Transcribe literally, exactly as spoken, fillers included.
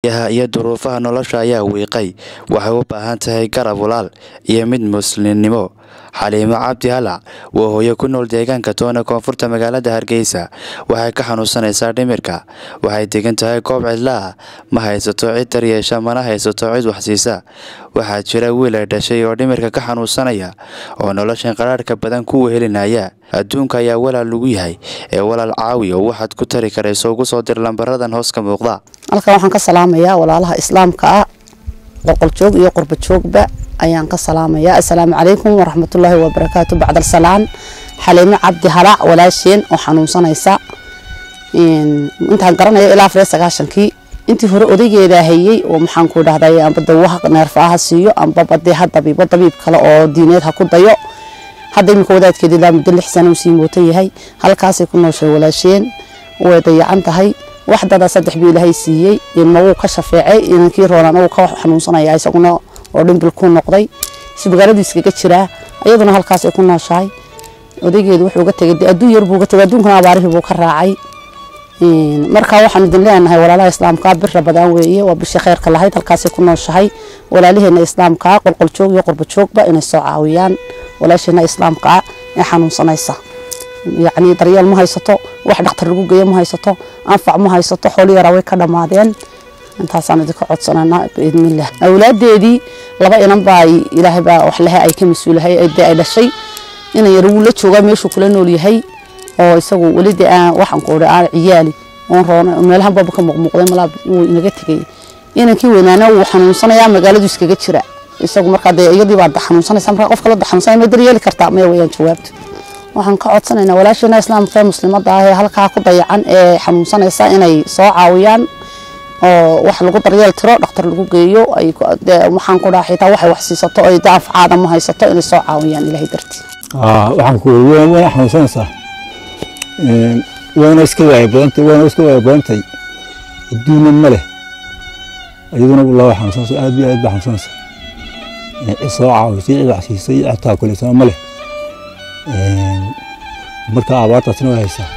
iyo duruufaha nolosha ayaa wiiqay waxay u baahan tahay garab walaal iyo mid muslimnimo. Xaliimo Cabdi Halac waa hooyo ku nool deegaanka Toona koonfurta magaalada Hargeysa. Waxay ka xanuunsanaysaa dhimirka. Waxay degan tahay goob cidla ah, ma haysato cid daryeesha, mana haysato cid wax siisa. Waxaa jira wiil ay dhashay oo dhimirka ka xanuunsanaya oo noloshan qaraarka badan ku wehelinaya. Adduunka ayaa walaal lagu yahay ee walaal caawi oo waxaad ku tari karayso ugu soo dir lambaradan hoos ka muuqda. halkan waxaan ka salaamayaa walaalaha islaamka ah qolqol joog iyo qurba joogba ayaan ka salaamayaa. assalaamu calaykum waraxmatullaahi wabarakaatu. bacda salaan Xaliimo Cabdi Halac walaasheen oo xanuunsanaysa in intaan garanayo ilaa afar iyo sagaashankii intii hore odaygeeda hayay oo maxaan ku dhahday amba dawaha neerfaha siiyo amba badii hadda biibo dabiib kale oo diineed ha ku dayo. hadda imika wadaadkeedii la muddo lix sano sii mooto yahay halkaas ay ku nooshay walaasheen way dayacan tahay. waxdada saddex bii ilaahay siiyay ilmo uu ka shafeecay inankii roonaan uu ka xanuunsanaya isaguna oo dhimbil ku noqday si magaalada iskaga jira ayaduna halkaas ay ku nooshahay. odaygeedu wuxuu uga tagay adduun yar buu uga tagay adduunkana abaarihi buu ka raacay. marka waxaan idin leenahay walaalaha islaamka bir Ramadaan weeye waa bisha khayrka lahayd halkaas ay ku nooshahay. walaalaheena islaamka qolqol joog iyo qurba joogba inay soo caawiyaan walaasheena islaamka ee xanuunsanaysa. يعني دريال ما هيسطو واحد دكتور لو جاي ما هيسطو انفع ما هيسطو خولي يراوي كدمادين intaasaan idin ka codsanana باذن الله. awlaadeedii laba inan baay ilaahay baa wax laha ay ka masuulahay ay dhashay inay yaru la jooga meeshu kula nool yahay oo isagu walidi aan waxan ku oraa ciyaali oo roona meelahan baba ka muuqmuuqday malaab uu inaga tagay inankii weynaana uu xanuunsanaya magaaladu iskaga jira isagu marka iyadii baa xanuunsanaysa marka qof kala xanuunsanaya ma daryeeli kartaa ma wayaan jawaabto. waxaan ka codsanaynaa walaasheena islaamka muslimada ah ee halka ku dayacan ee xanuunsanaysa inay soo caawiyaan oo wax lagu daryeel tiro dhakhtar lagu geeyo ay waxaan ku dhaaxitaa waxay wax siisato ay daaf caada ma haysato inay soo caawiyaan ilaahay dartii. ah waxaan ku weeyaan wax xanuunsanaysa ee waana iska way badantay waana iska way badantay adduunka male ayaduna walaa xanuunsanaysa aad iyo aad baa xanuunsanaysa ee soo caawiyay wax siisay ataa kuleysan male marka abaarta sino haysa